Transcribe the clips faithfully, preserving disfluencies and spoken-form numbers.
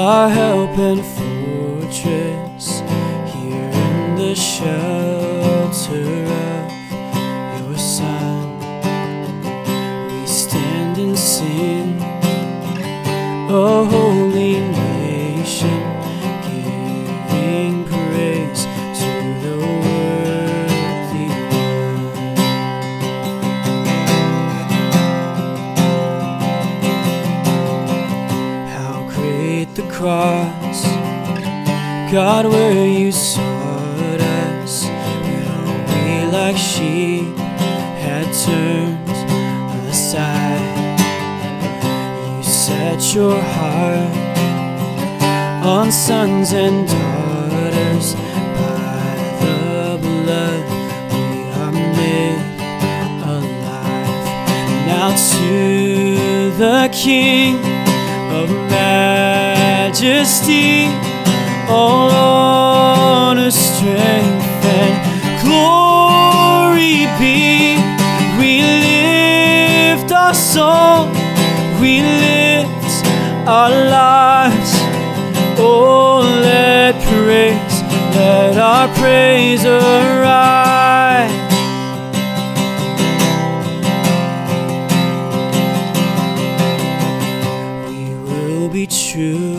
our help and fortress, here in the shelter of your Son. We stand and sing, a holy nation, giving praise to the worthy one. How great the cross, God, where you sought us, when we like sheep had turned aside. You set your heart on sons and daughters. By the blood we are made alive. Now to the King of majesty, all honor, strength, and glory be. We lift our song, we lift our lives. Oh, let praise, let our praise arise. We will be true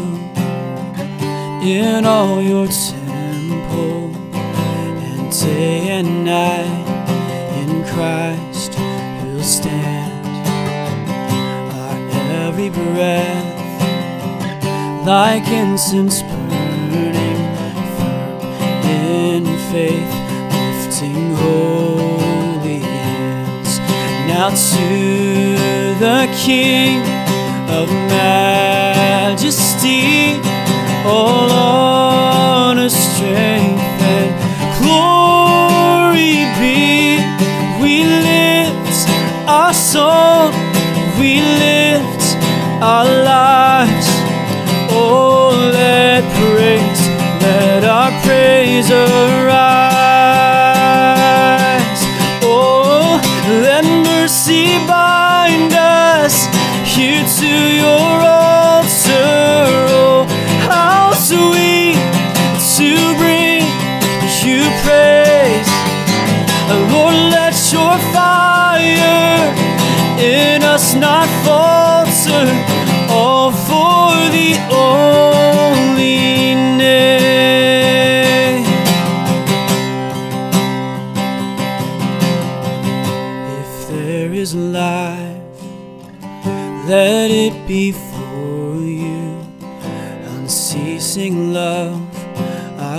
in all your temple, and day and night in Christ we'll stand. Our every breath like incense burning, firm in faith, lifting holy hands. Now to the King of majesty, all honor, strength, and glory be. We lift our song, we lift our lives. Oh, let praise, let our praise arise. Oh, let mercy bind us here to your altar. Oh, how sweet to bring you praise. Lord, let your fire in us not falter, all for the only name. If there is life, let it be for you. Unceasing love, our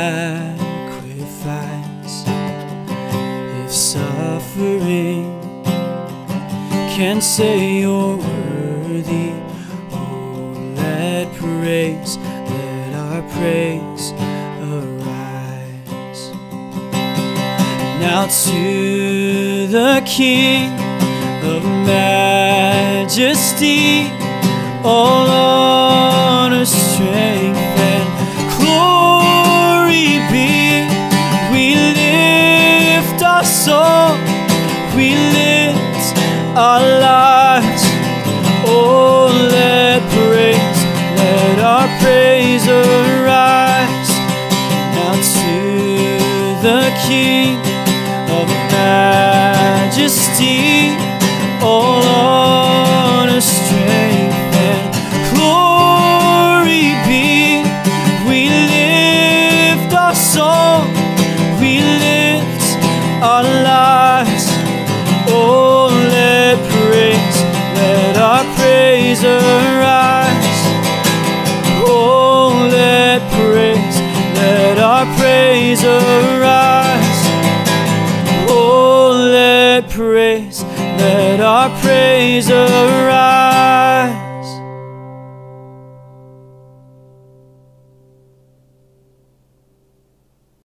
sacrifice. If suffering can say you're worthy, let praise, let our praise arise. Now to the King of majesty, all honor, strength, and glory be. We lift our song, we lift our lives. Oh, let praise, let our praise arise. Now to the King of majesty, all